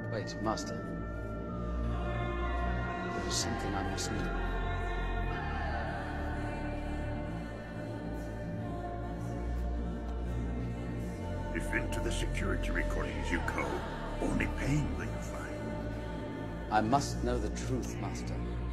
Wait, Master. There is something I must know. If into the security recordings you go, only pain will you find. I must know the truth, Master.